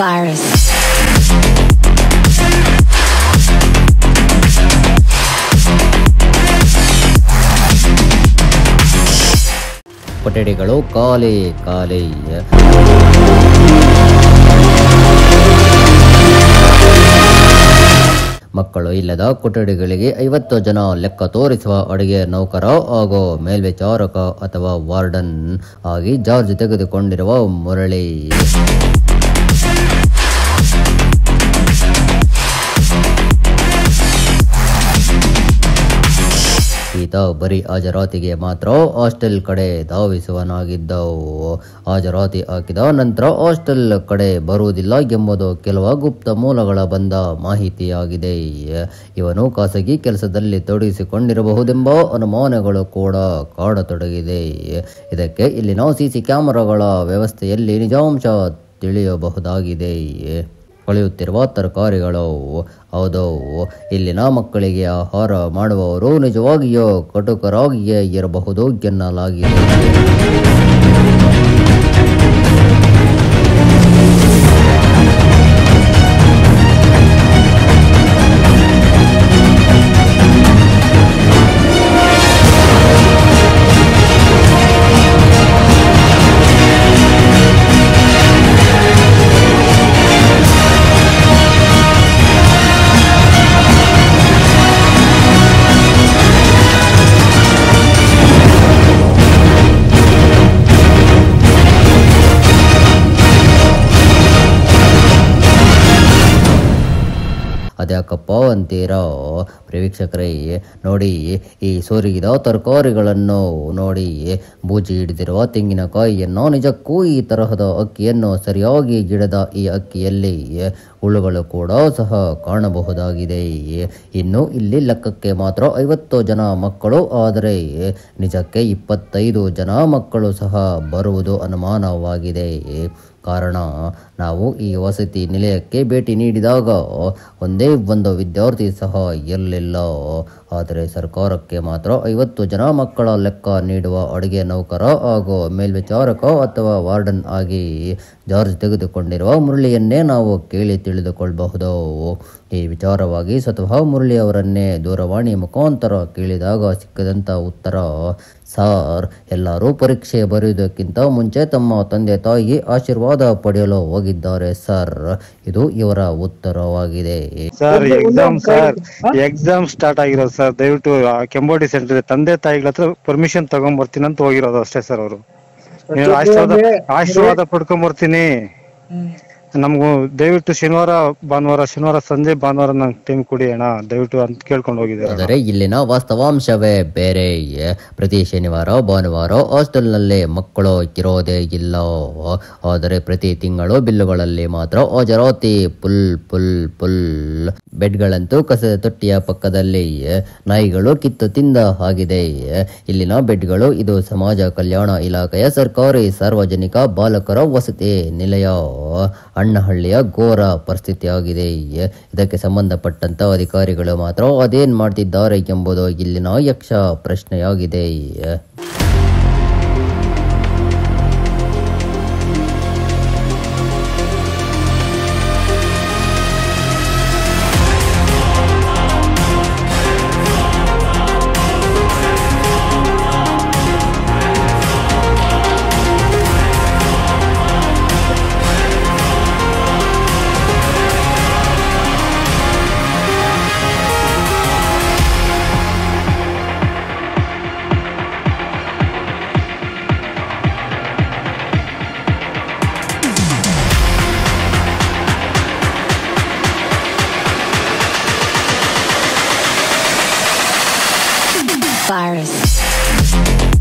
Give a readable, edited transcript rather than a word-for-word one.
virus. ಕೊಠಡಿಗಳು ಖಾಲಿ ಖಾಲಿ. ಮಕ್ಕಳು ಇಲ್ಲದ ಕೊಠಡಿಗಳಿಗೆ 50 ಜನ ಲೆಕ್ಕ ತೋರಿಸುವ ಅಡುಗೆ ನೌಕರ ಹಾಗೂ ಮೇಲ್ವಿಚಾರಕ ಅಥವಾ ವಾರ್ಡನ್ ಆಗಿ ಚಾರ್ಜ್ ತೆಗೆದುಕೊಂಡಿರುವ ಮುರಳಿ. ಈತ ಬರೀ ಹಾಜರಾತಿಗೆ ಮಾತ್ರ ಹಾಸ್ಟೆಲ್ ಕಡೆ ಧಾವಿಸುವನಾಗಿದ್ದವು. ಹಾಜರಾತಿ ಹಾಕಿದ ನಂತರ ಹಾಸ್ಟೆಲ್ ಕಡೆ ಬರುವುದಿಲ್ಲ ಎಂಬುದು ಕೆಲವು ಗುಪ್ತ ಮೂಲಗಳ ಬಂದ ಮಾಹಿತಿಯಾಗಿದೆ. ಇವನು ಖಾಸಗಿ ಕೆಲಸದಲ್ಲಿ ತೊಡಗಿಸಿಕೊಂಡಿರಬಹುದೆಂಬ ಅನುಮಾನಗಳು ಕೂಡ ಕಾಡತೊಡಗಿದೆ. ಇದಕ್ಕೆ ಇಲ್ಲಿನ ಸಿಸಿ ಕ್ಯಾಮೆರಾಗಳ ವ್ಯವಸ್ಥೆಯಲ್ಲಿ ನಿಜಾಂಶ ತಿಳಿಯಬಹುದಾಗಿದೆ. ಕೊಳೆಯುತ್ತಿರುವ ತರಕಾರಿಗಳು. ಹೌದು, ಇಲ್ಲಿನ ಮಕ್ಕಳಿಗೆ ಆಹಾರ ಮಾಡುವವರು ನಿಜವಾಗಿಯೂ ಕಟುಕರಾಗಿಯೇ ಇರಬಹುದು ಎನ್ನಲಾಗಿದೆ. ಅದ್ಯಾಕಪ್ಪ ಅಂತೀರಾ ಪ್ರೇಕ್ಷಕರೇ? ನೋಡಿ, ಈ ಸೋರಿಗಿದ ತರಕಾರಿಗಳನ್ನು ನೋಡಿ, ಬೂಜಿ ಹಿಡಿದಿರುವ ತೆಂಗಿನಕಾಯಿಯನ್ನು, ನಿಜಕ್ಕೂ ಈ ತರಹದ ಅಕ್ಕಿಯನ್ನು ಸರಿಯಾಗಿ ಗಿಡದ ಈ ಅಕ್ಕಿಯಲ್ಲಿ ಹುಳುಗಳು ಕೂಡ ಸಹ ಕಾಣಬಹುದಾಗಿದೆ. ಇನ್ನು ಇಲ್ಲಿ ಲೆಕ್ಕಕ್ಕೆ ಮಾತ್ರ 50 ಜನ ಮಕ್ಕಳು, ಆದರೆ ನಿಜಕ್ಕೆ 25 ಜನ ಮಕ್ಕಳು ಸಹ ಬರುವುದು ಅನುಮಾನವಾಗಿದೆ. ಕಾರಣ, ನಾವು ಈ ವಸತಿ ನಿಲಯಕ್ಕೆ ಭೇಟಿ ನೀಡಿದಾಗ ಒಂದೇ ಒಂದು ವಿದ್ಯಾರ್ಥಿ ಸಹ ಇರಲಿಲ್ಲ. ಆದರೆ ಸರ್ಕಾರಕ್ಕೆ ಮಾತ್ರ 50 ಜನ ಮಕ್ಕಳ ಲೆಕ್ಕ ನೀಡುವ ಅಡುಗೆ ನೌಕರ ಹಾಗೂ ಮೇಲ್ವಿಚಾರಕ ಅಥವಾ ವಾರ್ಡನ್ ಆಗಿ ಚಾರ್ಜ್ ತೆಗೆದುಕೊಂಡಿರುವ ಮುರಳಿಯನ್ನೇ ನಾವು ಕೇಳಿ ತಿಳಿದುಕೊಳ್ಳಬಹುದು. ಈ ವಿಚಾರವಾಗಿ ಸ್ವತಃ ಮುರಳಿ ಅವರನ್ನೇ ದೂರವಾಣಿ ಮುಖಾಂತರ ಕೇಳಿದಾಗ ಸಿಕ್ಕದಂಥ ಉತ್ತರ, ಸರ್, ಎಲ್ಲರೂ ಪರೀಕ್ಷೆ ಬರೆಯುವುದಕ್ಕಿಂತ ಮುಂಚೆ ತಮ್ಮ ತಂದೆ ತಾಯಿ ಆಶೀರ್ವಾದ ಪಡೆಯಲು ಹೋಗಿದ್ದಾರೆ ಸರ್. ಇದು ಇವರ ಉತ್ತರವಾಗಿದೆ. ಸರ್, ಎಕ್ಸಾಮ್ ಸ್ಟಾರ್ಟ್ ಆಗಿರೋದು ಸರ್. ದಯವಿಟ್ಟು ಕೆಂಬೋಡಿ ಸೆಂಟರ್ ತಂದೆ ತಾಯಿಗಳ ಹತ್ರ ಪರ್ಮಿಷನ್ ತಗೊಂಡ್ಬರ್ತೀನಿ ಅಂತ ಹೋಗಿರೋದು ಅಷ್ಟೇ ಸರ್. ಅವರು ಆಶೀರ್ವಾದ ಪಡ್ಕೊಂಡ್ಬರ್ತೀನಿ, ನಮಗೂ ದಯವಿಟ್ಟು ಶನಿವಾರ ಸಂಜೆ ಭಾನುವಾರ ನಂಗೆ ಟೈಮ್ ಕೊಡಿ ಅಣ್ಣ ದಯವಿಟ್ಟು ಅಂತ ಕೇಳ್ಕೊಂಡು ಹೋಗಿದ್ದಾರೆ. ಆದರೆ ಇಲ್ಲಿನ ವಾಸ್ತವಾಂಶವೇ ಬೇರೆ. ಪ್ರತಿ ಶನಿವಾರ ಭಾನುವಾರ ಹಾಸ್ಟೆಲ್ನಲ್ಲಿ ಮಕ್ಕಳು ಇರೋದೇ ಇಲ್ಲ. ಆದರೆ ಪ್ರತಿ ತಿಂಗಳು ಬಿಲ್ಲುಗಳಲ್ಲಿ ಮಾತ್ರ ಹಾಜರಾತಿ ಫುಲ್. ಬೆಡ್ಗಳಂತೂ ಕಸದ ತೊಟ್ಟಿಯ ಪಕ್ಕದಲ್ಲಿ ನಾಯಿಗಳು ಕಿತ್ತು ತಿಂದ ಆಗಿದೆ. ಇಲ್ಲಿನ ಬೆಡ್ಗಳು ಇದು ಸಮಾಜ ಕಲ್ಯಾಣ ಇಲಾಖೆಯ ಸರ್ಕಾರಿ ಸಾರ್ವಜನಿಕ ಬಾಲಕರ ವಸತಿ ನಿಲಯ ಅಣ್ಣಹಳ್ಳಿಯ ಘೋರ ಪರಿಸ್ಥಿತಿಯಾಗಿದೆ. ಇದಕ್ಕೆ ಸಂಬಂಧಪಟ್ಟಂತ ಅಧಿಕಾರಿಗಳು ಮಾತ್ರ ಅದೇನ್ ಮಾಡ್ತಿದ್ದಾರೆ ಎಂಬುದು ಇಲ್ಲಿನ ಯಕ್ಷ ಪ್ರಶ್ನೆಯಾಗಿದೆ. Virus.